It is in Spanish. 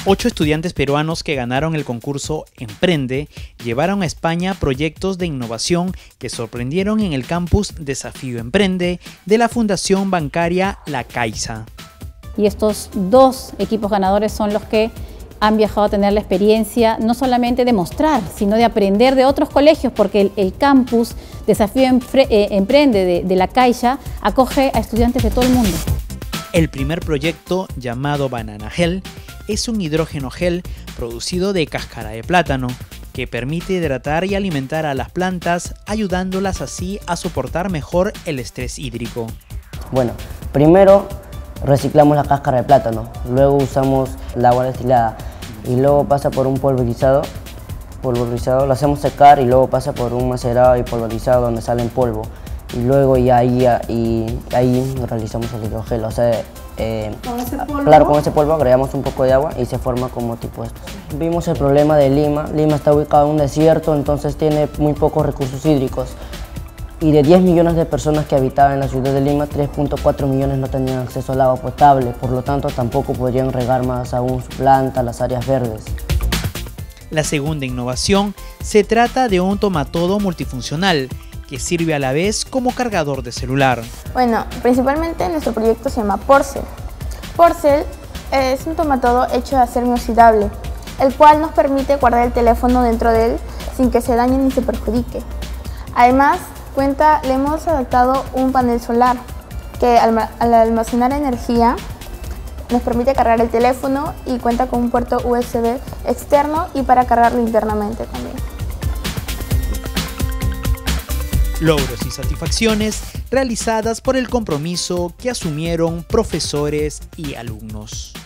8 estudiantes peruanos que ganaron el concurso Emprende llevaron a España proyectos de innovación que sorprendieron en el campus Desafío Emprende de la Fundación Bancaria La Caixa. Y estos 2 equipos ganadores son los que han viajado a tener la experiencia no solamente de mostrar, sino de aprender de otros colegios, porque el campus Desafío Emprende de La Caixa acoge a estudiantes de todo el mundo. El primer proyecto, llamado Banana Gel, es un hidrógeno gel producido de cáscara de plátano que permite hidratar y alimentar a las plantas, ayudándolas así a soportar mejor el estrés hídrico. Bueno, primero reciclamos la cáscara de plátano, luego usamos el agua destilada y luego pasa por un pulverizado, lo hacemos secar y luego pasa por un macerado y pulverizado donde sale en polvo. Y luego ahí realizamos el hidrogel, o sea, ¿Con ese polvo? Claro, con ese polvo agregamos un poco de agua y se forma como tipo esto. Vimos el problema de Lima. Lima está ubicado en un desierto, entonces tiene muy pocos recursos hídricos. Y de 10 millones de personas que habitaban en la ciudad de Lima, 3.4 millones no tenían acceso al agua potable, por lo tanto tampoco podrían regar más aún su planta, las áreas verdes. La segunda innovación se trata de un tomatodo multifuncional que sirve a la vez como cargador de celular. Bueno, principalmente nuestro proyecto se llama Porcel. Porcel es un tomatodo hecho de acero inoxidable, el cual nos permite guardar el teléfono dentro de él sin que se dañe ni se perjudique. Además, le hemos adaptado un panel solar que al almacenar energía nos permite cargar el teléfono y cuenta con un puerto USB externo y para cargarlo internamente también. Logros y satisfacciones realizadas por el compromiso que asumieron profesores y alumnos.